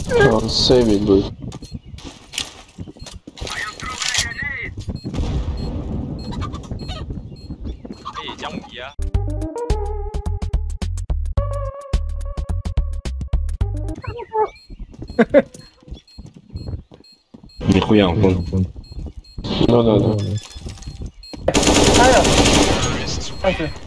Oh, save it, dude. 江米啊！ 你会养蜂 No, no, no. 哎呀，开始。